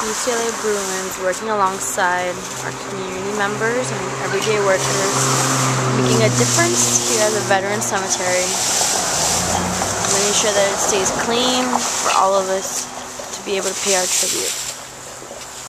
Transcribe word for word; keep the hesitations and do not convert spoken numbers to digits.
U C L A Bruins working alongside our community members and everyday workers, making a difference here at the Veterans Cemetery, making sure that it stays clean for all of us to be able to pay our tribute.